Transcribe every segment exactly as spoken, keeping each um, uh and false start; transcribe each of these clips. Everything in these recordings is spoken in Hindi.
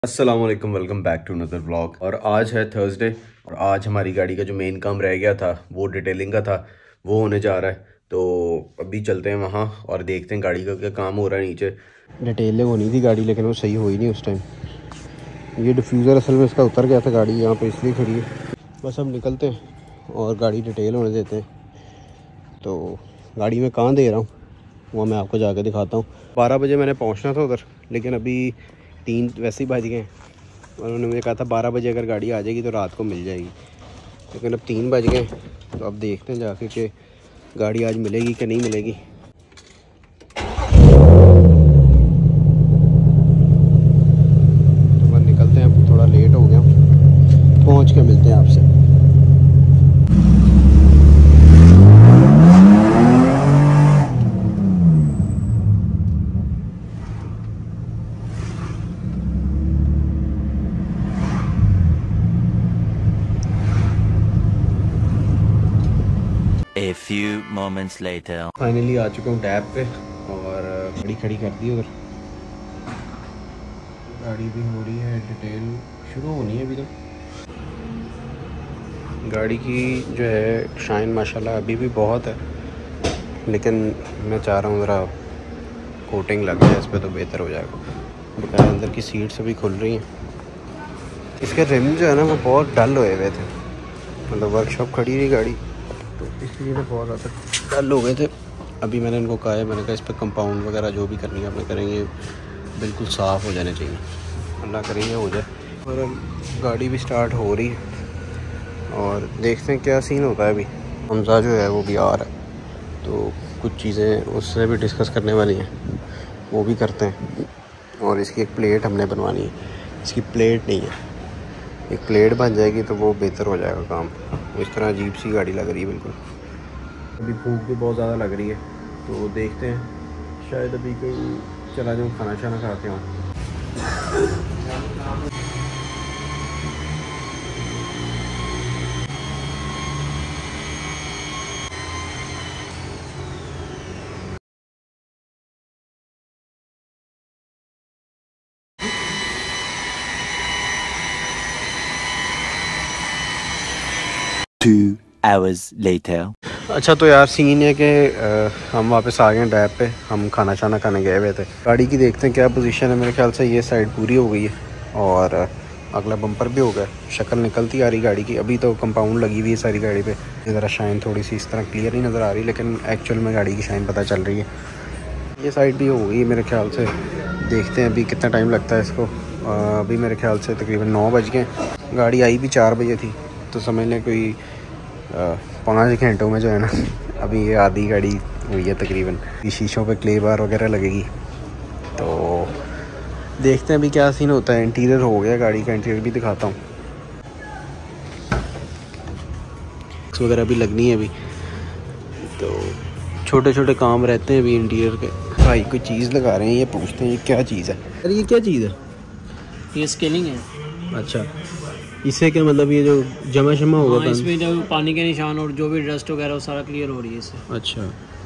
अस्सलाम वालेकुम, welcome back to another vlog. और आज है थर्सडे और आज हमारी गाड़ी का जो मेन काम रह गया था वो डिटेलिंग का था, वो होने जा रहा है। तो अभी चलते हैं वहाँ और देखते हैं गाड़ी का क्या काम हो रहा है। नीचे डिटेलिंग होनी थी गाड़ी, लेकिन वो सही हुई नहीं उस टाइम। ये डिफ्यूज़र असल में इसका उतर गया था, गाड़ी यहाँ पे इसलिए खड़ी है। बस हम निकलते हैं और गाड़ी डिटेल होने देते हैं। तो गाड़ी में कहाँ दे रहा हूँ वो मैं आपको जाके दिखाता हूँ। बारह बजे मैंने पहुँचना था उधर, लेकिन अभी तीन वैसे ही बज गए और उन्होंने मुझे कहा था बारह बजे अगर गाड़ी आ जाएगी तो रात को मिल जाएगी, लेकिन अब तीन बज गए। तो अब देखते हैं जाके कि गाड़ी आज मिलेगी कि नहीं मिलेगी। तो बस निकलते हैं, अब थोड़ा लेट हो गया, पहुंच के मिलते हैं आपसे। A few moments later. Finally आ चुका हूँ टैब पे और गाड़ी खड़ी कर दी उधर। गाड़ी भी हो रही है, डिटेल शुरू होनी है अभी। तो गाड़ी की जो है शाइन माशाल्लाह अभी भी बहुत है, लेकिन मैं चाह रहा हूँ ज़रा कोटिंग लग जाए इस पर तो बेहतर हो जाएगा। अंदर की सीट्स अभी खुल रही हैं। इसके रिम जो है ना वो बहुत डल हुए हुए थे, मतलब वर्कशॉप खड़ी रही गाड़ी तो इसलिए तो बहुत ज़्यादा डल हो गए थे। अभी मैंने इनको कहा है, मैंने कहा इस पर कंपाउंड वगैरह जो भी करनी है अपने करेंगे, बिल्कुल साफ़ हो जाने चाहिए, अल्लाह करेंगे हो जाए। और गाड़ी भी स्टार्ट हो रही है और देखते हैं क्या सीन होता है। अभी हमजा जो है वो भी आ रहा है, तो कुछ चीज़ें उससे भी डिस्कस करने वाली हैं, वो भी करते हैं। और इसकी एक प्लेट हमने बनवानी है, इसकी प्लेट नहीं है, एक प्लेट बन जाएगी तो वो बेहतर हो जाएगा काम। इस तरह अजीब सी गाड़ी लग रही है बिल्कुल। अभी भूख भी बहुत ज़्यादा लग रही है, तो देखते हैं शायद अभी कहीं चला जाऊँ, खाना शाना खाते हैं। Two hours later. अच्छा तो यार सीन है कि हम वापस आ गए डैब पे। हम खाना शाना खाने गए हुए थे। गाड़ी की देखते हैं क्या पोजीशन है। मेरे ख्याल से ये साइड पूरी हो गई है और अगला बम्पर भी हो गया। शक्ल निकलती आ रही गाड़ी की। अभी तो कंपाउंड लगी हुई है सारी गाड़ी पे, ज़रा शाइन थोड़ी सी इस तरह क्लियर नहीं नज़र आ रही, लेकिन एक्चुअल में गाड़ी की शाइन पता चल रही है। ये साइड भी हो गई मेरे ख्याल से। देखते हैं अभी कितना टाइम लगता है इसको। अभी मेरे ख्याल से तकरीबन नौ बज गए। गाड़ी आई भी चार बजे थी, तो समझ लें कोई पाँच घंटों में जो है ना, अभी ये आधी गाड़ी हुई है तकरीबन। शीशों पे क्ले बार वगैरह लगेगी, तो देखते हैं अभी क्या सीन होता है। इंटीरियर हो गया, गाड़ी का इंटीरियर भी दिखाता हूँ। वगैरह भी लगनी है अभी, तो छोटे छोटे काम रहते हैं अभी इंटीरियर के। भाई कोई चीज़ लगा रहे हैं, ये पूछते हैं ये क्या चीज़ है। अरे ये क्या चीज़ है? ये स्केलिंग है। अच्छा, इससे क्या मतलब ये जो जमा शमा होगा? हाँ, इसमें जब पानी के निशान और जो भी डस्ट वगैरह वो सारा क्लियर हो रही है इससे। अच्छा,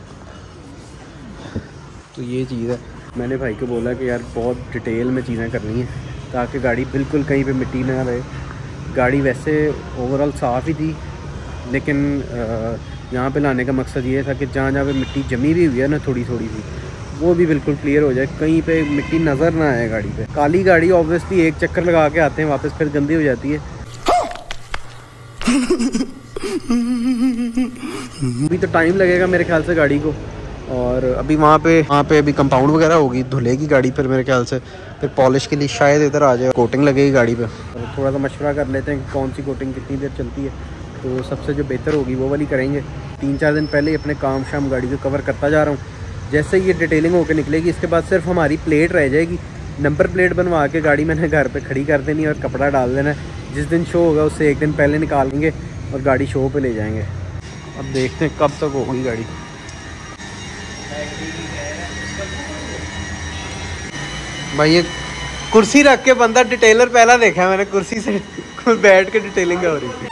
तो ये चीज़ है। मैंने भाई को बोला कि यार बहुत डिटेल में चीज़ें करनी है ताकि गाड़ी बिल्कुल कहीं पे मिट्टी ना रहे। गाड़ी वैसे ओवरऑल साफ़ ही थी, लेकिन यहाँ पे लाने का मकसद ये था कि जहाँ जहाँ पे मिट्टी जमी भी हुई है ना थोड़ी थोड़ी सी, वो भी बिल्कुल क्लियर हो जाए, कहीं पे मिट्टी नज़र ना आए गाड़ी पे। काली गाड़ी ऑब्वियसली एक चक्कर लगा के आते हैं वापस, फिर गंदी हो जाती है। अभी तो टाइम लगेगा मेरे ख्याल से गाड़ी को। और अभी वहाँ पे वहाँ पे अभी कंपाउंड वगैरह होगी, धुलेगी गाड़ी, फिर मेरे ख्याल से फिर पॉलिश के लिए शायद इधर आ जाए, कोटिंग लगेगी गाड़ी पे। और थोड़ा सा मशवरा कर लेते हैं कि कौन सी कोटिंग कितनी देर चलती है, तो सबसे जो बेहतर होगी वो वाली करेंगे। तीन चार दिन पहले ही अपने काम शाम गाड़ी को कवर करता जा रहा हूँ। जैसे ये डिटेलिंग होकर निकलेगी, इसके बाद सिर्फ हमारी प्लेट रह जाएगी। नंबर प्लेट बनवा के गाड़ी मैंने घर पे खड़ी कर देनी और कपड़ा डाल देना है। जिस दिन शो होगा उससे एक दिन पहले निकालेंगे और गाड़ी शो पे ले जाएंगे। अब देखते हैं कब तक होगी गाड़ी। भाई ये कुर्सी रख के बंदा डिटेलर पहला देखा है मैंने, कुर्सी से बैठ के डिटेलिंग हो रही थी।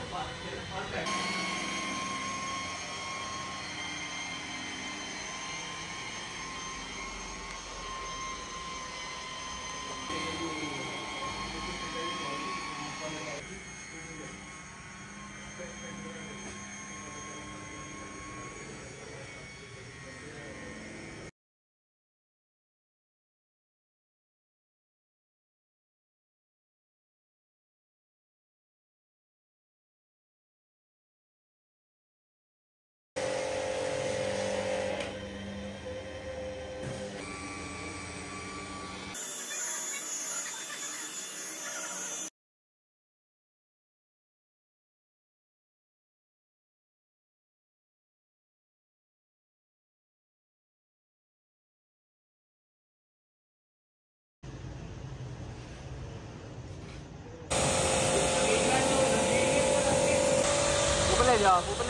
ऊपर ले जा, ऊपर ले।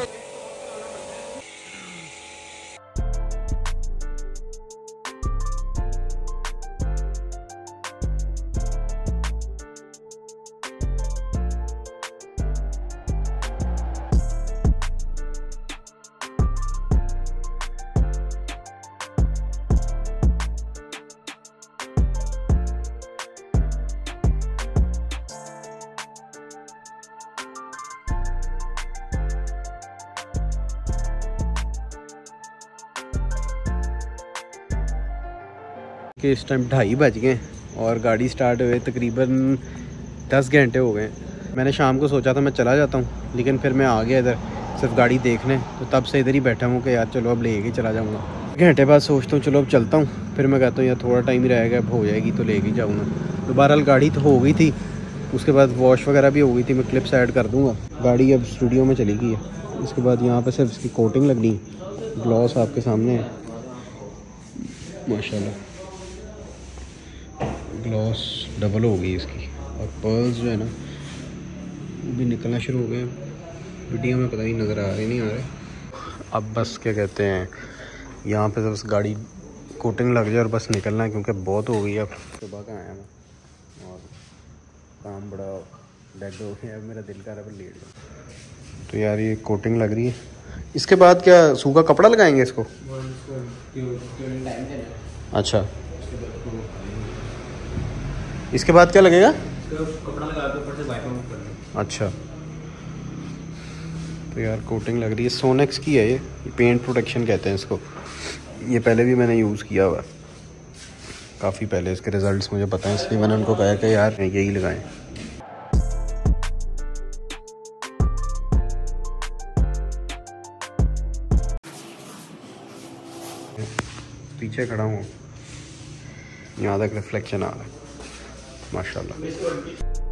कि इस टाइम ढाई बज गए और गाड़ी स्टार्ट हुए तकरीबन दस घंटे हो गए। मैंने शाम को सोचा था मैं चला जाता हूँ, लेकिन फिर मैं आ गया इधर सिर्फ गाड़ी देखने, तो तब से इधर ही बैठा हूँ कि यार चलो अब ले के चला जाऊँगा। घंटे बाद सोचता हूँ चलो अब चलता हूँ, फिर मैं कहता हूँ यार थोड़ा टाइम ही रहेगा, अब हो जाएगी तो ले के जाऊँगा। तो बहरहाल गाड़ी तो हो गई थी, उसके बाद वॉश वगैरह भी हो गई थी, मैं क्लिप्स ऐड कर दूँगा। गाड़ी अब स्टूडियो में चली गई है। इसके बाद यहाँ पर सिर्फ इसकी कोटिंग लगनी, ग्लॉस आपके सामने है माशाल्लाह, ग्लॉस डबल हो गई इसकी, और पर्ल्स जो है ना वो भी निकलना शुरू हो गए। वीडियो में पता नहीं नज़र आ रहे नहीं आ रहे। अब बस क्या कहते हैं, यहाँ पे बस गाड़ी कोटिंग लग जाए और बस निकलना है, क्योंकि बहुत हो गई अब। सुबह का आया मैं और काम बड़ा डेड हो गया, मेरा दिल कर रहा है लेट जाऊँ। तो यार ये कोटिंग लग रही है, इसके बाद क्या सूखा कपड़ा लगाएंगे इसको? अच्छा, इसके बाद क्या लगेगा? कपड़ा लगा के ऊपर से वाइपर मूव करना। अच्छा, तो यार कोटिंग लग रही है, सोनेक्स की है ये, पेंट प्रोटेक्शन कहते हैं इसको। ये पहले भी मैंने यूज़ किया हुआ काफ़ी पहले, इसके रिज़ल्ट्स मुझे पता है, इसलिए मैंने उनको कहा कि यार यही लगाएं। पीछे खड़ा हूँ, यहाँ तक रिफ्लेक्शन आ रहा है माशाल्लाह।